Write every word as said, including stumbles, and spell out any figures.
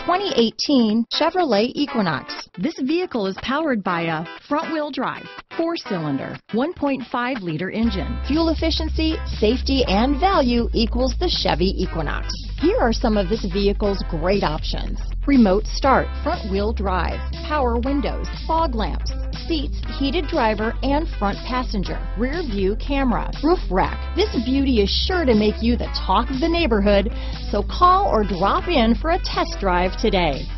twenty eighteen Chevrolet Equinox. This vehicle is powered by a front-wheel drive, four-cylinder, one point five liter engine. Fuel efficiency, safety, and value equals the Chevy Equinox. Here are some of this vehicle's great options: remote start, front wheel drive, power windows, fog lamps, seats heated driver and front passenger, rear view camera, roof rack. This beauty is sure to make you the talk of the neighborhood, so call or drop in for a test drive today.